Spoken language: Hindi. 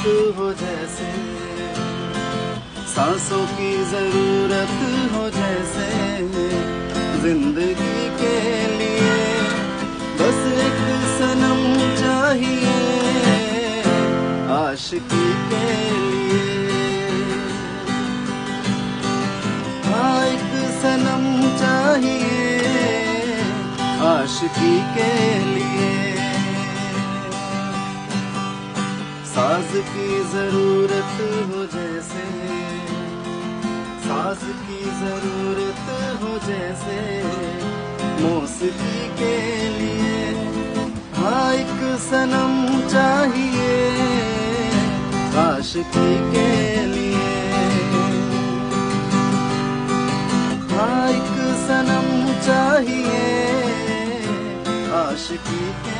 हो जैसे, सांसों की जरूरत हो जैसे, जिंदगी के लिए बस एक सनम चाहिए, आशिकी के लिए। हाँ एक सनम चाहिए, आशिकी के लिए। साज की जरूरत हो जैसे, साज की जरूरत हो जैसे, मौसीकी के लिए। हाँ एक सनम चाहिए, आशिकी के लिए। हाँ एक सनम चाहिए, आशिकी के